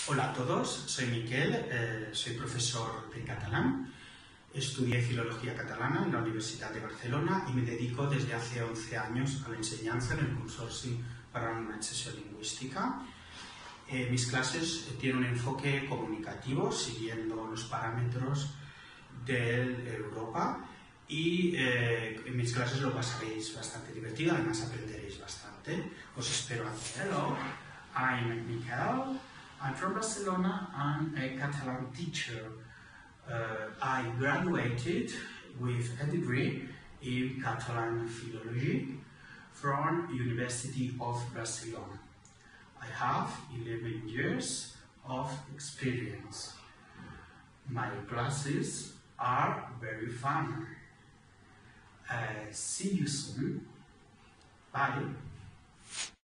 Hola a todos, soy Miquel, soy profesor de catalán. Estudié Filología Catalana en la Universidad de Barcelona y me dedico desde hace 11 años a la enseñanza en el Consorci per a la Normalització Lingüística. Mis clases tienen un enfoque comunicativo, siguiendo los parámetros de Europa, y en mis clases lo pasaréis bastante divertido, además aprenderéis bastante. Os espero aquí. Hello, I'm Miquel. I'm from Barcelona. I'm a Catalan teacher. I graduated with a degree in Catalan philology from University of Barcelona. I have 11 years of experience. My classes are very fun. See you soon. Bye.